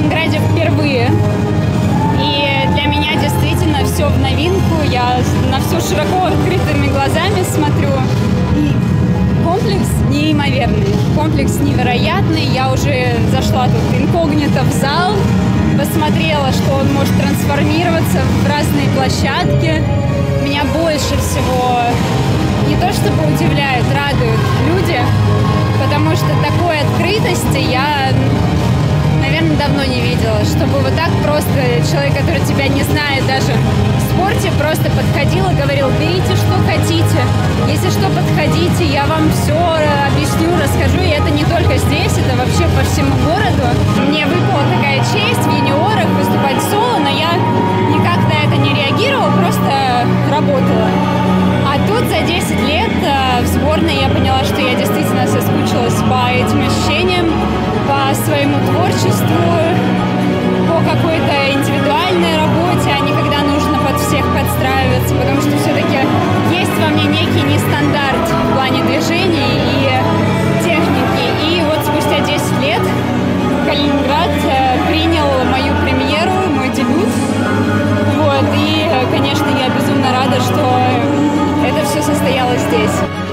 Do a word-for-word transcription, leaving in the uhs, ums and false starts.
Калининграде впервые. И для меня действительно все в новинку. Я на все широко открытыми глазами смотрю. И комплекс неимоверный, комплекс невероятный. Я уже зашла тут инкогнито в зал, посмотрела, что он может трансформироваться в разные площадки. Меня больше всего не то чтобы удивляют, радуют люди, потому что такой открытости я, наверное, давно не видела, чтобы вот так просто человек, который тебя не знает даже в спорте, просто подходил и говорил: берите, что хотите, если что, подходите, я вам все объясню, расскажу, и это не только здесь, это вообще по всему городу. Мне выпала такая честь в юниорах выступать соло, но я никак на это не реагировала, просто работала. А тут за десять лет в сборной я поняла, что я действительно соскучилась по этим ощущениям, по своему творчеству, по какой-то индивидуальной работе, а не когда нужно под всех подстраиваться, потому что все-таки есть во мне некий нестандарт в плане движений и техники. И вот спустя десять лет Калининград принял мою премьеру, мой дебют. Вот, и, конечно, я безумно рада, что это все состоялось здесь.